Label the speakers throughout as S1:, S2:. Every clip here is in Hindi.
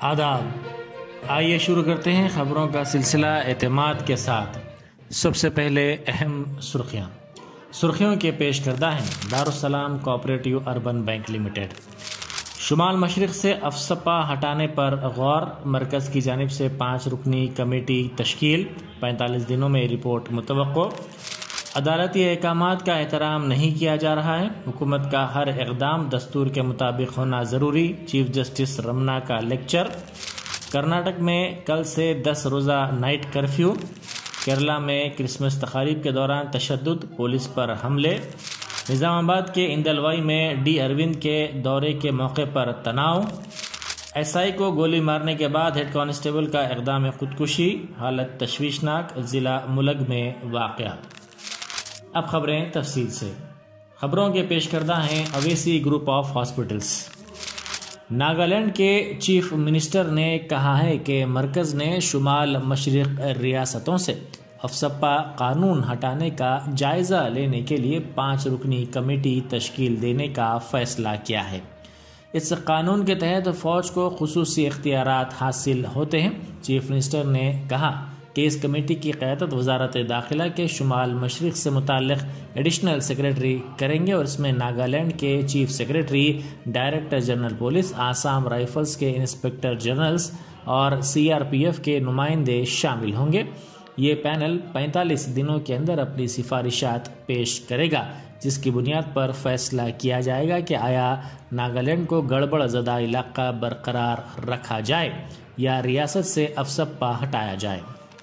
S1: आदाब। आइए शुरू करते हैं ख़बरों का सिलसिला एतमाद के साथ। सबसे पहले अहम सुर्खियों के पेश करदा हैं। Darussalam cooperative urban bank limited शुमाल मशरिक़ से अफसपा हटाने पर गौर। मरकज़ की जानिब से 5 रुकनी कमेटी तश्कील। 45 दिनों में रिपोर्ट मुतवक्को। अदालती अहकामात का एहतराम नहीं किया जा रहा है। हुकूमत का हर इक़दाम दस्तूर के मुताबिक होना ज़रूरी। चीफ जस्टिस रमना का लेक्चर। कर्नाटक में कल से 10 रोज़ा नाइट कर्फ्यू। केरला में क्रिसमस तकारीब के दौरान तशद्दुद, पुलिस पर हमले। निज़ामाबाद के इंदलवाई में डी अरविंद के दौरे के मौके पर तनाव। एसआई को गोली मारने के बाद हेड कांस्टेबल का इक़दाम खुदकुशी, हालत तशवीशनाक। ज़िला मुलग में वाक़या। अब खबरें तफसील से। खबरों के पेश करदा हैं Owaisi group of hospitals. Nagaland के चीफ मिनिस्टर ने कहा है कि मरकज़ ने शुमाल मशरिक़ रियासतों से अफसपा कानून हटाने का जायज़ा लेने के लिए 5 रुकनी कमेटी तश्कील देने का फ़ैसला किया है। इस कानून के तहत फ़ौज को खुसूसी इख्तियारात हासिल होते हैं। चीफ मिनिस्टर ने कहा कि इस कमेटी की क़यादत वज़ारत दाखिला के शुमाल मशरिक़ से मुताल्लिक़ एडिशनल सेक्रेटरी करेंगे और इसमें नागालैंड के chief secretary, director general police, Assam rifles के इंस्पेक्टर जनरल्स और सीआरपीएफ के नुमाइंदे शामिल होंगे। ये पैनल 45 दिनों के अंदर अपनी सिफारिशात पेश करेगा, जिसकी बुनियाद पर फैसला किया जाएगा कि आया नागालैंड को गड़बड़ ज़दा इलाका बरकरार रखा जाए या रियासत से अफसपा हटाया जाए।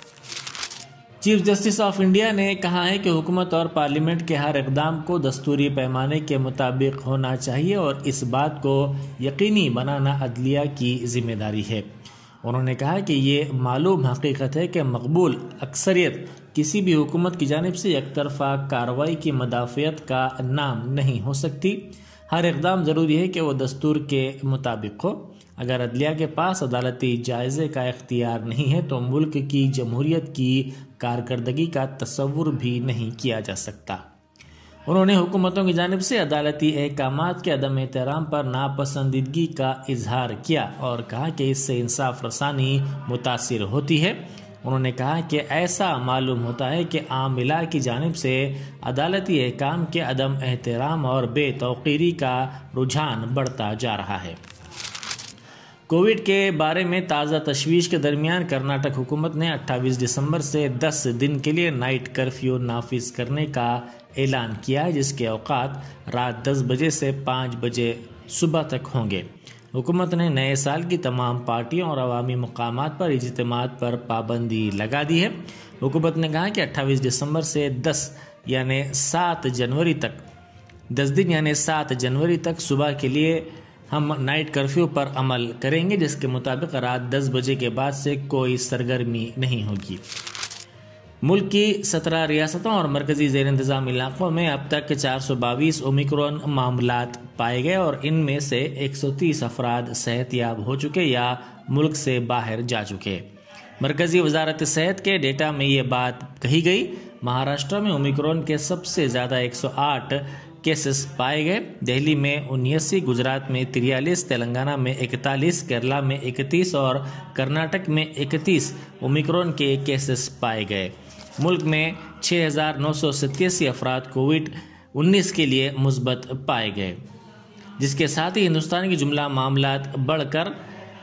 S1: चीफ जस्टिस ऑफ इंडिया ने कहा है कि हुकूमत और पार्लियामेंट के हर इक़दाम को दस्तूरी पैमाने के मुताबिक होना चाहिए और इस बात को यकीनी बनाना अदलिया की जिम्मेदारी है। उन्होंने कहा कि ये मालूम हकीकत है कि मकबूल अक्सरियत किसी भी हुकूमत की जानिब से एकतरफ़ा कार्रवाई की मदाफ़ियत का नाम नहीं हो सकती। हर इक़दाम ज़रूरी है कि वो दस्तूर के मुताबिक हो। अगर अदलिया के पास अदालती जायज़े का इख्तियार नहीं है तो मुल्क की जमहूरियत की कारकर्दगी का तसव्वुर भी नहीं किया जा सकता। उन्होंने हुकूमतों की जानिब से अदालती अहकामात के अदम एहतराम पर नापसंदीदगी का इजहार किया और कहा कि इससे इंसाफ रसानी मुतासिर होती है। उन्होंने कहा कि ऐसा मालूम होता है कि आमिला की जानिब से अदालती अहकाम के अदम एहतराम और बेतौकीरी का रुझान बढ़ता जा रहा है। कोविड के बारे में ताज़ा तशवीश के दरमियान कर्नाटक हुकूमत ने 28 दिसंबर से 10 दिन के लिए नाइट कर्फ्यू नाफिज करने का ऐलान किया है, जिसके औकात रात 10 बजे से 5 बजे सुबह तक होंगे। हुकूमत ने नए साल की तमाम पार्टियों और अवामी मकामात पर इज्तिमात पर पाबंदी लगा दी है। हुकूमत ने कहा कि 28 दिसंबर से 10 यानी 7 जनवरी तक 10 दिन यानी 7 जनवरी तक सुबह के लिए हम नाइट कर्फ्यू पर अमल करेंगे, जिसके मुताबिक रात 10 बजे के बाद से कोई सरगर्मी नहीं होगी। मुल्क की 17 रियासतों और मरकजी ज़ेर इंतज़ाम इलाकों में अब तक 422 ओमिक्रॉन मामलात पाए गए और इनमें से 130 अफराद सेहतयाब हो चुके या मुल्क से बाहर जा चुके। मरकजी वजारत सेहत के डेटा में ये बात कही गई। महाराष्ट्र में ओमिक्रॉन के सबसे ज़्यादा 108 केसेस पाए गए। दिल्ली में 79, गुजरात में 43, तेलंगाना में 41, केरला में 31 और कर्नाटक में 31 ओमिक्रॉन के केसेस पाए गए। मुल्क में 6,987 अफराद कोविड-19 के लिए मुस्बत पाए गए, जिसके साथ ही हिंदुस्तान की जुमला मामलात बढ़कर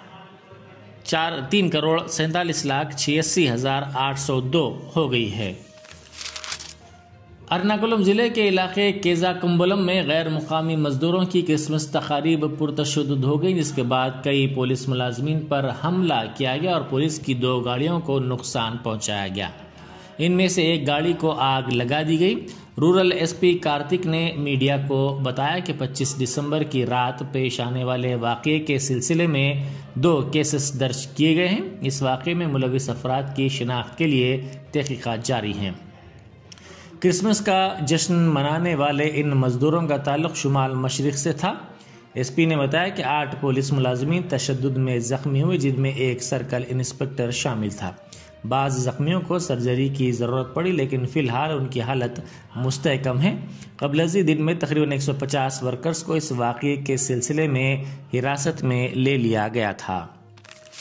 S1: 3,47,86,802 हो गई है। एर्नाकुलम ज़िले के इलाके केज़ाकुंबलम में गैर मुकामी मजदूरों की क्रिसमस तकारीब पुरतशद्दुद हो गई, जिसके बाद कई पुलिस मुलाजमीन पर हमला किया गया और पुलिस की 2 गाड़ियों को नुकसान पहुंचाया गया। इनमें से एक गाड़ी को आग लगा दी गई। रूरल एसपी कार्तिक ने मीडिया को बताया कि 25 दिसंबर की रात पेश आने वाले वाक़े के सिलसिले में 2 केसेस दर्ज किए गए हैं। इस वाक़े में मुलविस अफराद की शिनाख्त के लिए तहक़ीक़ात जारी हैं। क्रिसमस का जश्न मनाने वाले इन मजदूरों का ताल्लुक शुमाल मशरिक़ से था। एसपी ने बताया कि 8 पुलिस मुलाजमीन तशद्दुद में ज़ख्मी हुए, जिनमें एक सर्कल इंस्पेक्टर शामिल था। बाज़ ज़ख्मियों को सर्जरी की ज़रूरत पड़ी, लेकिन फ़िलहाल उनकी हालत मुस्तहकम है। क़ब्ल दिन में तकरीबन 150 वर्कर्स को इस वाक़ये के सिलसिले में हिरासत में ले लिया गया था।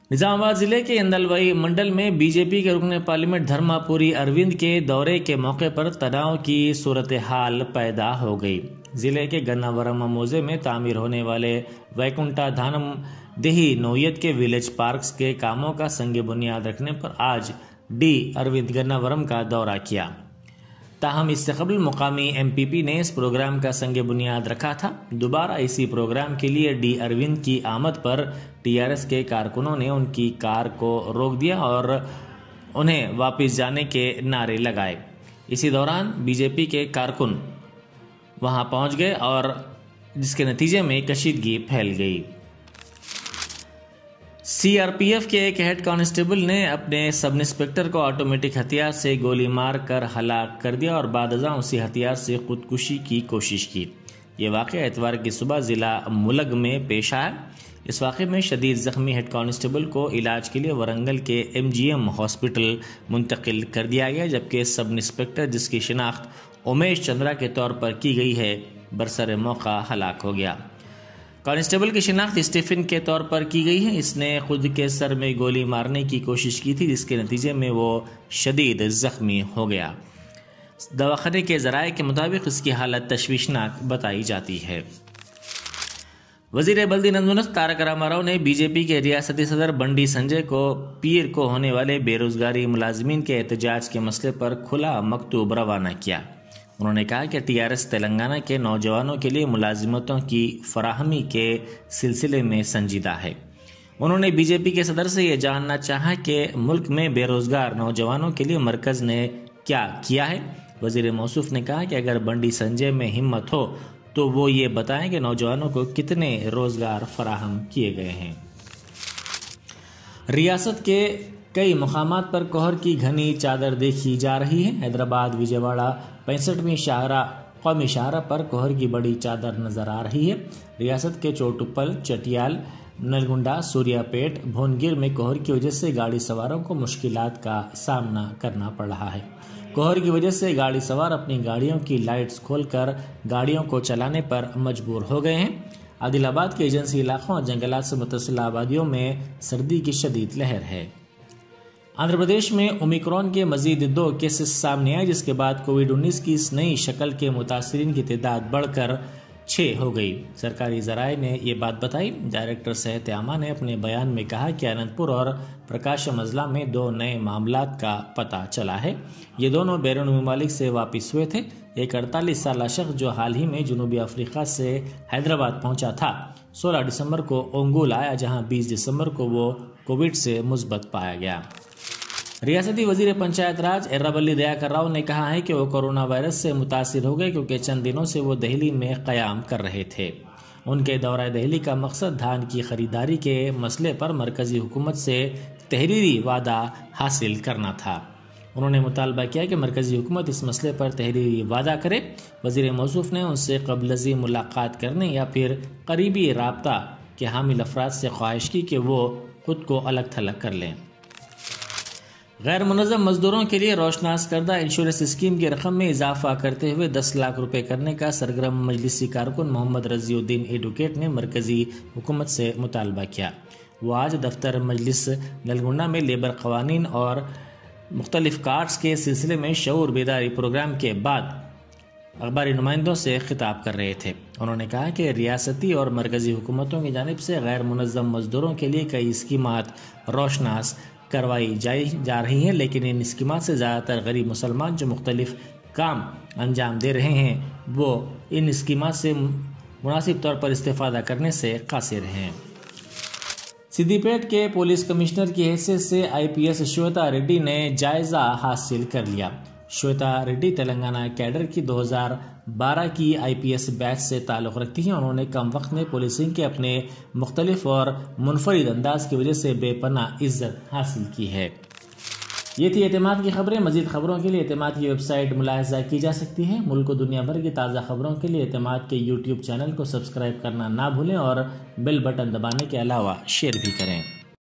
S1: निजामाबाद जिले के इंदलवई मंडल में बीजेपी के रुकन पार्लियामेंट धर्मापुरी अरविंद के दौरे के मौके पर तनाव की सूरत हाल पैदा हो गई। जिले के गन्नावरम मौजे में तामीर होने वाले वैकुंठा धानम देही नोयत के विलेज पार्क्स के कामों का संग बुनियाद रखने पर आज डी अरविंद गन्नावरम का दौरा किया। ताहम इससे कबल मुकामी एमपीपी ने इस प्रोग्राम का संग बुनियाद रखा था। दोबारा इसी प्रोग्राम के लिए डी अरविंद की आमद पर टीआरएस के कारकुनों ने उनकी कार को रोक दिया और उन्हें वापस जाने के नारे लगाए। इसी दौरान बीजेपी के कारकुन वहां पहुंच गए और जिसके नतीजे में कशीदगी फैल गई। सीआरपीएफ के एक हेड कांस्टेबल ने अपने सब इंस्पेक्टर को ऑटोमेटिक हथियार से गोली मार कर हलाक कर दिया और बादअज़ां उसी हथियार से खुदकुशी की कोशिश की। ये वाक़या इतवार की सुबह ज़िला मुलग में पेश आया। इस वाक़े में शदीद ज़ख्मी हेड कांस्टेबल को इलाज के लिए वरंगल के एमजीएम हॉस्पिटल मुंतकिल कर दिया गया, जबकि सब इंस्पेक्टर जिसकी शिनाख्त उमेश चंद्रा के तौर पर की गई है बरसर मौका हलाक हो गया। कांस्टेबल की शिनाख्त स्टीफन के तौर पर की गई है। इसने खुद के सर में गोली मारने की कोशिश की थी, जिसके नतीजे में वो शदीद ज़ख्मी हो गया। दवाखाने के ज़राए के मुताबिक इसकी हालत तशवीशनाक बताई जाती है। वज़ीर बल्दी नंदुनस तारक रामाराव ने बीजेपी के रियासती सदर बंडी संजय को पीर को होने वाले बेरोजगारी मुलाजमीन के एहतजाज के मसले पर खुला मकतूब रवाना किया। उन्होंने कहा कि टीआरएस तेलंगाना के नौजवानों के लिए मुलाजिमतों की फराहमी के सिलसिले में संजीदा है। उन्होंने बीजेपी के सदर से यह जानना चाहा कि मुल्क में बेरोजगार नौजवानों के लिए मरकज़ ने क्या किया है। वज़ीर मौसूफ ने कहा कि अगर बंडी संजय में हिम्मत हो तो वो ये बताएं कि नौजवानों को कितने रोजगार फराहम किए गए हैं। रियासत के कई मुकामात पर कोहर की घनी चादर देखी जा रही है। हैदराबाद विजयवाड़ा 65वीं कौमी शाहरा पर कोहर की बड़ी चादर नजर आ रही है। रियासत के चोटुप्पल, चटियाल, नलगुंडा, सूर्यापेट, भोनगिर में कोहर की वजह से गाड़ी सवारों को मुश्किलात का सामना करना पड़ रहा है। कोहर की वजह से गाड़ी सवार अपनी गाड़ियों की लाइट्स खोलकर गाड़ियों को चलाने पर मजबूर हो गए हैं। आदिलाबाद के एजेंसी इलाकों और जंगलात से मुतसिल आबादियों में सर्दी की शदीद लहर है। आंध्र प्रदेश में ओमिक्रॉन के मजीद 2 केसेस सामने आए, जिसके बाद कोविड-19 की इस नई शक्ल के मुतासरीन की तादाद बढ़कर 6 हो गई। सरकारी ज़राए ने ये बात बताई। डायरेक्टर सेहत आमा ने अपने बयान में कहा कि अनंतपुर और प्रकाशम अजला में 2 नए मामलात का पता चला है। ये दोनों बैरून ममालिक से वापस हुए थे। एक 48 साल शख्स जो हाल ही में जनूबी अफ्रीका से हैदराबाद पहुंचा था, 16 दिसंबर को ओंगुल आया, जहां 20 दिसंबर को वो कोविड से मुस्बत पाया गया। रियासती वजीर पंचायत राज एर्राबल्ली दयाकर राव ने कहा है कि वो कोरोना वायरस से मुतासिर हो गए, क्योंकि चंद दिनों से वो दिल्ली में क़याम कर रहे थे। उनके दौरा दिल्ली का मकसद धान की खरीदारी के मसले पर मरकजी हुकूमत से तहरीरी वादा हासिल करना था। उन्होंने मुतालबा किया कि मरकजी हुकूमत इस मसले पर तहरीरी वादा करे। वजीर मौसूफ ने उनसे क़ब्लज़ी मुलाकात करने या फिर करीबी राब्ता के हामिल अफराद से ख्वाहिश की कि वो खुद को अलग थलग कर लें। गैर मुनज़्ज़म मजदूरों के लिए रोशनास करदा इंश्योरेंस स्कीम की रकम में इजाफा करते हुए 10 लाख रुपए करने का सरगर्म मजलिसी कारकुन मोहम्मद रज़ीउद्दीन एडवोकेट ने मरकजी हुकूमत से मुतालबा किया। वो आज दफ्तर मजलिस नलगुंडा में लेबर कवानीन और मुख्तलिफ कार्ड्स के सिलसिले में शऊर बेदारी प्रोग्राम के बाद अखबारी नुमाइंदों से खिताब कर रहे थे। उन्होंने कहा कि रियासती और मरकजी हुकूमतों की जानिब से गैर मुनज़्ज़म मजदूरों के लिए कई स्कीमात रोशनास करवाई जा रही हैं, लेकिन इन स्कीमात से ज़्यादातर गरीब मुसलमान जो मुख्तलिफ काम अंजाम दे रहे हैं, वो इन स्कीमात से मुनासिब तौर पर इस्तेफादा करने से कासिर हैं। सिद्दीपेट के पुलिस कमिश्नर की हैसियत से आईपीएस श्वेता रेड्डी ने जायजा हासिल कर लिया। श्वेता रेड्डी तेलंगाना कैडर की 2012 की आईपीएस बैच से ताल्लुक़ रखती हैं। उन्होंने कम वक्त में पुलिसिंग के अपने मुख्तलिफ और मुनफरिद अंदाज की वजह से बेपनाह इज्जत हासिल की है। ये थी एतमाद की खबरें। मजीद खबरों के लिए एतमाद की वेबसाइट मुलाहिजा की जा सकती है। मुल्क और दुनिया भर की ताज़ा खबरों के लिए एतमाद के यूट्यूब चैनल को सब्सक्राइब करना ना भूलें और बेल बटन दबाने के अलावा शेयर भी करें।